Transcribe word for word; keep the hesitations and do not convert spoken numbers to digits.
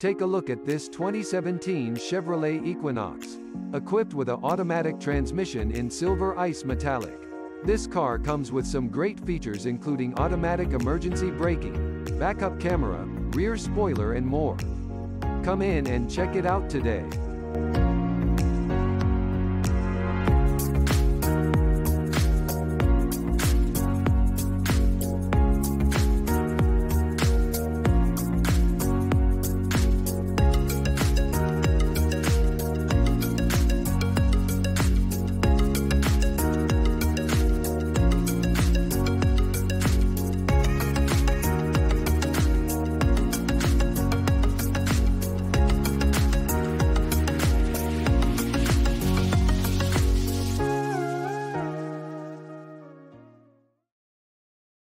Take a look at this twenty seventeen Chevrolet Equinox. Equipped with an automatic transmission in silver ice metallic. This car comes with some great features including automatic emergency braking, backup camera, rear spoiler and more. Come in and check it out today.